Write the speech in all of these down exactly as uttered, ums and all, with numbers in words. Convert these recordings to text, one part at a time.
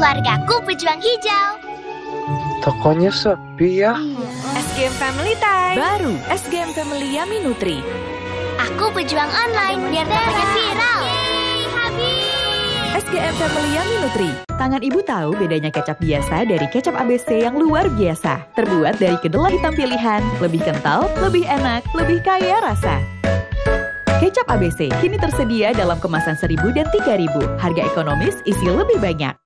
Keluargaku pejuang hijau. Tokonya sepi ya. S G M Family Time. Baru S G M Family Yummy Nutri. Aku pejuang online biar tokonya viral. Yeay, habis. S G M Family Yummy Nutri. Tangan ibu tahu bedanya kecap biasa dari kecap A B C yang luar biasa. Terbuat dari kedelai hitam pilihan, lebih kental, lebih enak, lebih kaya rasa. Kecap A B C kini tersedia dalam kemasan seribu dan tiga ribu. Harga ekonomis, isi lebih banyak.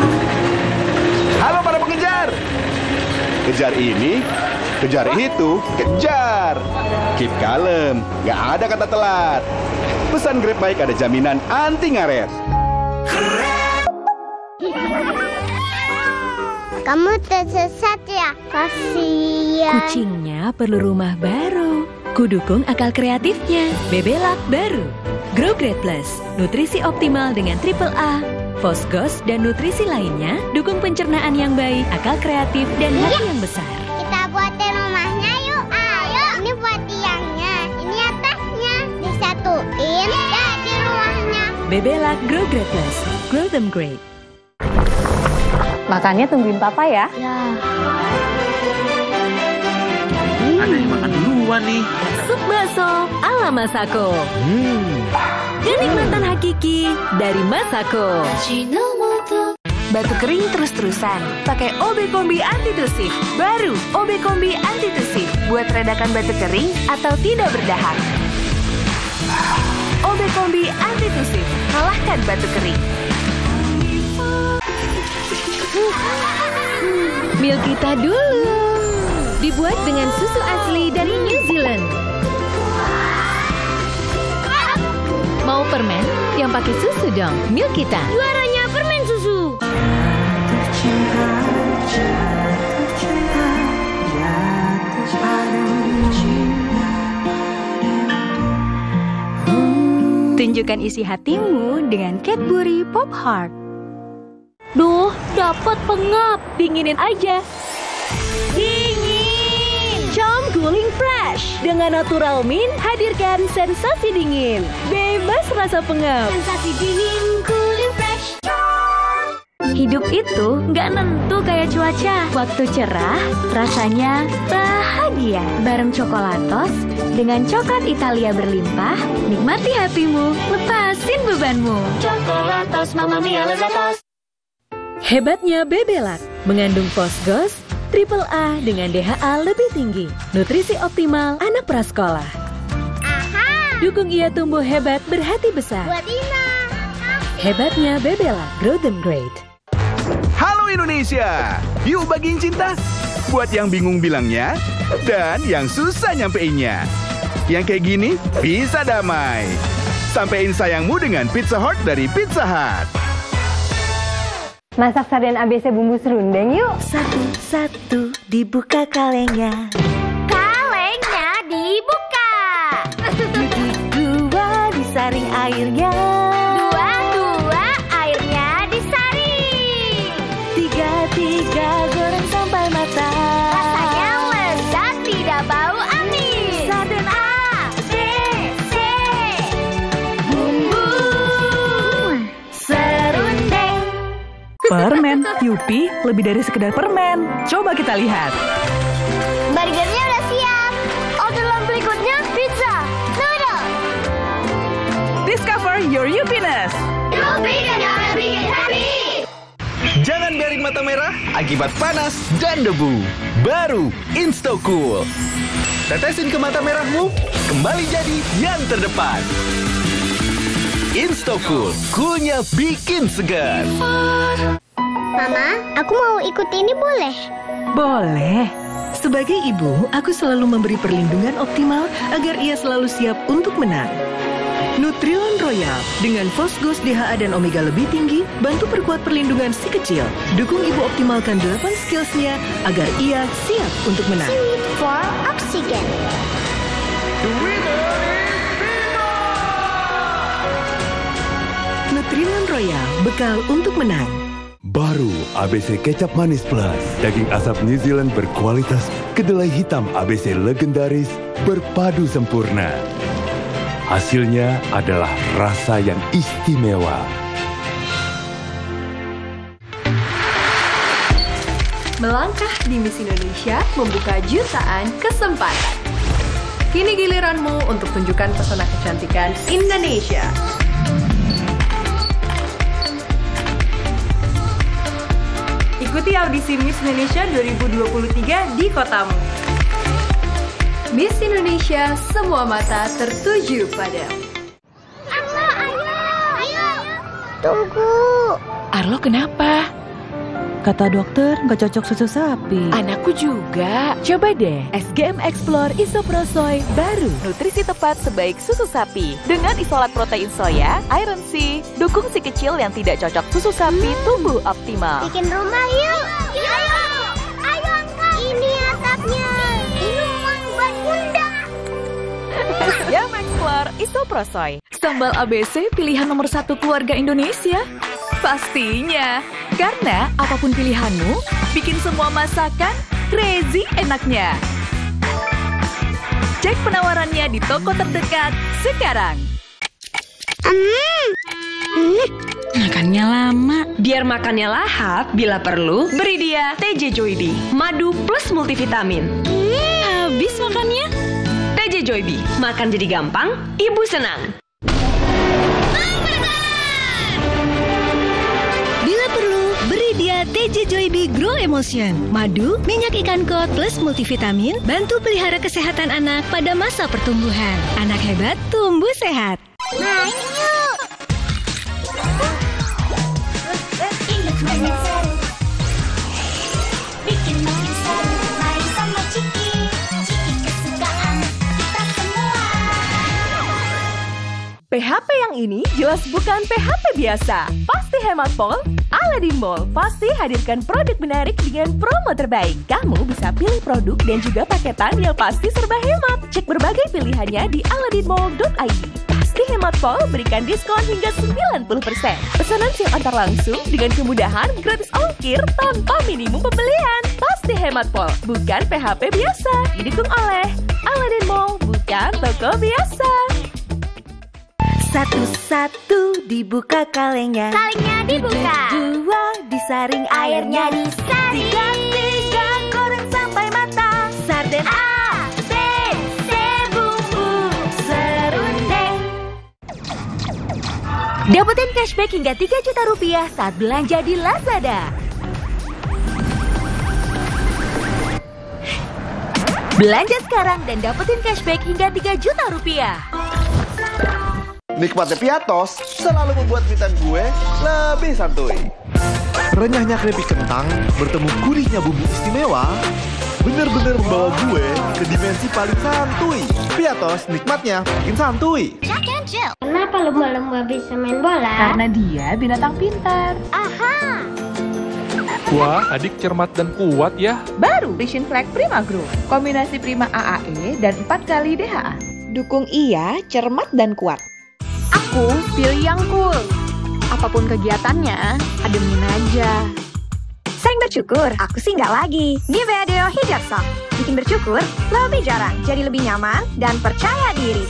Halo para pengejar. Kejar ini, kejar itu, kejar. Keep kalem, gak ada kata telat. Pesan Grab Bike ada jaminan anti ngaret. Kamu tersesat ya? Kasihan. Kucingnya perlu rumah baru. Kudukung akal kreatifnya. Bebelak baru. Grow Great Plus. Nutrisi optimal dengan triple A. Fosgos dan nutrisi lainnya dukung pencernaan yang baik, akal kreatif, dan hati yang besar. Kita buatin rumahnya yuk. Ayo. Ini buat tiangnya. Ini atasnya. Disatuin. Jadi rumahnya. Bebelak Grow Great Plus. Grow them great. Makannya tungguin papa ya. Ya. Ada yang makan duluan nih. Sup bakso ala Masako. Hmm. Kenikmatan hakiki dari Masako. Batuk kering terus-terusan. Pakai O B Kombi Antitusif. Baru O B Kombi Antitusif. Buat redakan batuk kering atau tidak berdahak. O B Kombi Antitusif. Kalahkan batuk kering. Milk kita dulu. Dibuat dengan susu asli dari New Zealand. Mau permen? Yang pakai susu dong. Milk kita. Juaranya permen susu. Tunjukkan isi hatimu dengan Cadbury Pop Heart. Duh, dapat pengap. Dinginin aja. Dingin. Charm Cooling Fresh. Dengan Natural Mint hadirkan sensasi dingin. Bebas rasa pengap. Sensasi dingin, cooling fresh. Hidup itu nggak nentu kayak cuaca. Waktu cerah, rasanya bahagia. Bareng Coklatos, dengan coklat Italia berlimpah, nikmati hatimu, lepasin bebanmu. Coklatos, Mamma Mia Lezatos. Hebatnya Bebelak, mengandung Fosgos, triple A dengan D H A lebih tinggi. Nutrisi optimal anak prasekolah. Aha. Dukung ia tumbuh hebat berhati besar. Buat Ina. Hebatnya Bebelak, grow them great. Halo Indonesia. Yuk bagiin cinta. Buat yang bingung bilangnya dan yang susah nyampeinnya. Yang kayak gini bisa damai. Sampein sayangmu dengan Pizza Heart dari Pizza Hut. Masak sarden A B C bumbu serundeng yuk. Satu-satu dibuka kalengnya. Kalengnya dibuka. Dua disaring airnya. Dua-dua airnya disaring. Tiga-tiga goreng sampai matang. Rasanya lezat, tidak bau amis. Sarden A, B, C. Bumbu serundeng. Permen, Yupi, lebih dari sekedar permen. Coba kita lihat. Burgernya udah siap. Orderan berikutnya pizza, noodle. Discover your Yupiness. Yupi dan yang bikin happy. Jangan biarin mata merah akibat panas dan debu. Baru Instocool. Tetesin ke mata merahmu, kembali jadi yang terdepan. Instocool, coolnya bikin segar. Mama, aku mau ikut ini boleh? Boleh. Sebagai ibu, aku selalu memberi perlindungan optimal agar ia selalu siap untuk menang. Nutrilon Royal dengan Fosgos D H A dan Omega lebih tinggi bantu perkuat perlindungan si kecil. Dukung ibu optimalkan delapan skills-nya agar ia siap untuk menang. Sweet for oxygen. Nutrilon Royal, bekal untuk menang. Baru A B C Kecap Manis Plus. Daging asap New Zealand berkualitas, kedelai hitam A B C legendaris berpadu sempurna. Hasilnya adalah rasa yang istimewa. Melangkah di Miss Indonesia membuka jutaan kesempatan. Kini giliranmu untuk tunjukkan pesona kecantikan Indonesia. Ikuti audisi Miss Indonesia dua ribu dua puluh tiga di kotamu. Miss Indonesia, semua mata tertuju padamu. Arlo, ayo, ayo. Tunggu. Arlo kenapa? Kata dokter nggak cocok susu sapi. Anakku juga. Coba deh S G M Explore Isoprosoy baru. Nutrisi tepat sebaik susu sapi. Dengan isolat protein soya, iron C, dukung si kecil yang tidak cocok susu sapi tumbuh optimal. Bikin rumah yuk. Ayo, ayo angkat. Ini atapnya. Ini uang buat bunda. S G M Explore Isoprosoy. Sambal A B C pilihan nomor satu keluarga Indonesia. Pastinya, karena apapun pilihanmu, bikin semua masakan crazy enaknya. Cek penawarannya di toko terdekat sekarang. Hmm. Makannya lama. Biar makannya lahap, bila perlu, beri dia T J Joybi. Madu plus multivitamin. Habis makannya? T J Joybi, makan jadi gampang, ibu senang. Bila perlu, beri dia T J Joybi Grow Emotion. Madu, minyak ikan kod plus multivitamin, bantu pelihara kesehatan anak pada masa pertumbuhan. Anak hebat, tumbuh sehat. Main yuk. Bikin makin seru, main sama Ciki. Ciki kesukaan kita semua. P H P yang ini jelas bukan P H P biasa. Pasti hemat pol. Aladin Mall pasti hadirkan produk menarik dengan promo terbaik. Kamu bisa pilih produk dan juga paketan yang pasti serba hemat. Cek berbagai pilihannya di aladin mall dot i d. Pasti hemat pol berikan diskon hingga sembilan puluh persen. Pesanan siap antar langsung dengan kemudahan gratis ongkir tanpa minimum pembelian. Pasti hemat pol, bukan P H P biasa. Didukung oleh Aladin Mall, bukan toko biasa. Satu-satu dibuka kalengnya. Kalengnya dibuka. Dua disaring airnya. disaring. Tiga, tiga goreng sampai matang. Sarden A, B, C, bumbu serundeng. Dapetin cashback hingga tiga juta rupiah saat belanja di Lazada. Belanja sekarang dan dapetin cashback hingga tiga juta rupiah. Nikmatnya Piatos selalu membuat mie instan gue lebih santuy. Renyahnya keripik kentang bertemu gurihnya bumbu istimewa bener-bener membawa gue ke dimensi paling santuy. Piatos nikmatnya bikin santuy. Jack and Jill. Kenapa lumba-lumba bisa main bola? Karena dia binatang pintar. Aha. Wah, adik cermat dan kuat ya. Baru Vision Flag Prima Group. Kombinasi Prima A A E dan empat kali D H A. Dukung ia, cermat dan kuat. Aku pilih yang cool. Apapun kegiatannya, ademin aja. Sering bersyukur, aku sih nggak lagi. Nivea Deo Hijab Soft. Bikin bersyukur lebih jarang, jadi lebih nyaman dan percaya diri.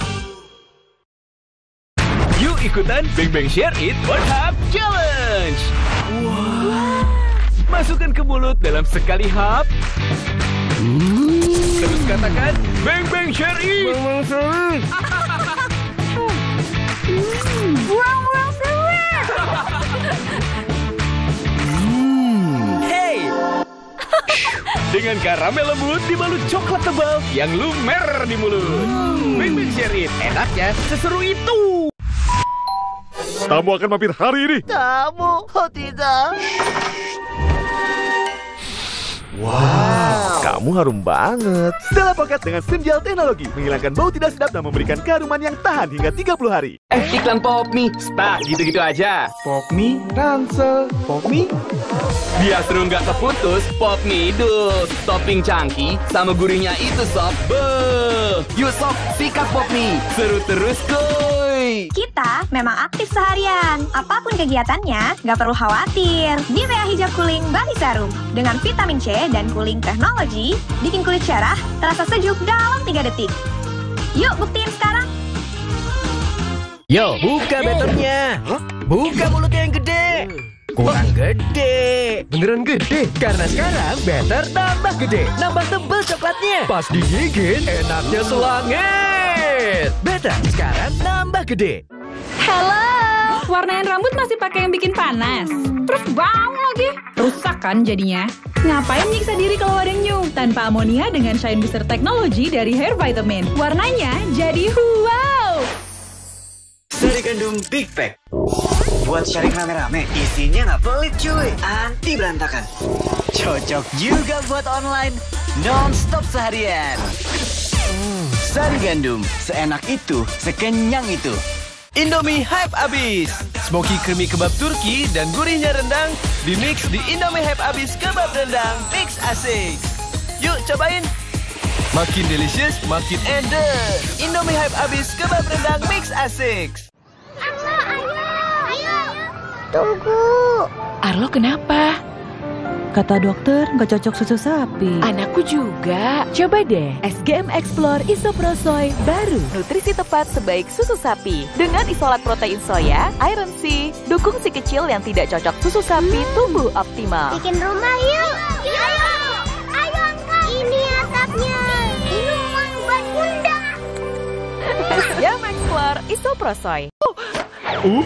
Yuk ikutan Bang Bang Share It One Hap Challenge. Wow. Masukkan ke mulut dalam sekali hap. Hmm. Terus katakan Bang Bang Share It. Bang Bang Share It. Wow, wow, sewer. Hmm. Hey. Dengan karamel lembut dibalut coklat tebal yang lumer di mulut. Hmm. Bang Bang Share It. Enaknya seseru itu. Tamu akan mampir hari ini. Tamu? Oh tidak. Wow, kamu harum banget. Stella Pocket dengan SIM gel teknologi menghilangkan bau tidak sedap dan memberikan keharuman yang tahan hingga tiga puluh hari. Eh, iklan Popmi, spa gitu-gitu aja. Popmi, ransel, Popmi. Biar seru nggak keputus, Popmi dus. Topping cangki sama gurihnya itu sob. Beuh. Yuk sob, sikat Popmi. Seru terus kuy. Kita memang aktif seharian. Apapun kegiatannya, nggak perlu khawatir. Nivea Hijab Cooling Body Serum dengan vitamin C dan cooling teknologi bikin kulit cerah, terasa sejuk dalam tiga detik. Yuk buktiin sekarang. Yo, buka batternya. Buka mulutnya yang gede. kurang gede. Beneran gede? Karena sekarang Better tambah gede, nambah tebel coklatnya. Pas digigit, enaknya selangit. Better sekarang nambah gede. Halo, warnain rambut masih pakai yang bikin panas. Terus bau lagi. Rusak kan jadinya? Ngapain nyiksa diri kalau ada new? Tanpa amonia dengan Shine Booster Technology dari Hair Vitamin. Warnanya jadi wow. Sari Gandum Big Pack. Buat sharing rame-rame, isinya nggak pelit cuy. Anti berantakan. Cocok juga buat online. Non-stop seharian. Hmm, Sari Gandum, seenak itu, sekenyang itu. Indomie hype abis. Smoky creamy kebab Turki dan gurihnya rendang dimix di Indomie hype abis kebab rendang mix asik. Yuk cobain. Makin delicious, makin endek. Indomie hype abis kebab rendang mix asik. Tunggu. Arlo kenapa? Kata dokter nggak cocok susu sapi. Anakku juga. Coba deh S G M Explore Isoprosoy baru. Nutrisi tepat sebaik susu sapi. Dengan isolat protein soya, iron C, dukung si kecil yang tidak cocok susu sapi tumbuh optimal. Bikin rumah yuk. Ayo. Ayo angkat. Ini atapnya. Ini uang buat bunda. S G M Explore Isoprosoy.